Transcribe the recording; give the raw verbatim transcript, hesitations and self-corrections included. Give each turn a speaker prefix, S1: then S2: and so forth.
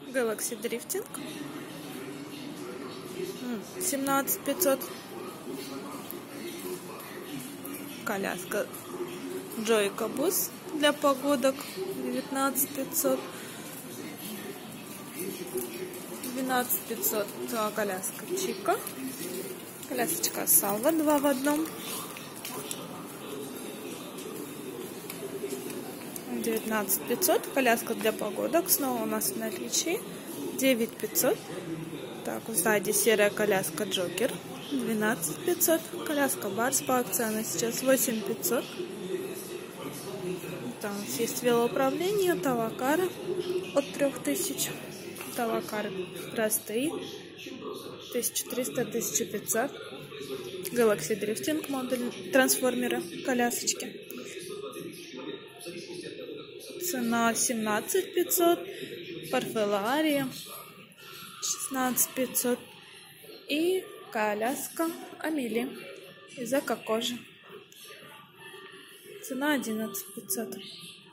S1: Galaxy Drifting. семнадцать пятьсот. Коляска Joyka Bus для погодок. девятнадцать пятьсот. двенадцать пятьсот. Коляска Чика. Колясочка Salva два в одном. девятнадцать пятьсот. Коляска для погодок. Снова у нас в наличии. девять пятьсот. Так, сзади серая коляска Джокер. двенадцать пятьсот. Коляска Барс по акции она сейчас восемь пятьсот. Там есть велоуправление, Тавакары от трех тысяч. Тавакары простые. тысяча триста — тысяча пятьсот. Galaxy Drifting модуль трансформеры колясочки. Цена семнадцать пятьсот. Парфелария шестнадцать пятьсот. И коляска Амели из эко-кожи. Цена одиннадцать пятьсот.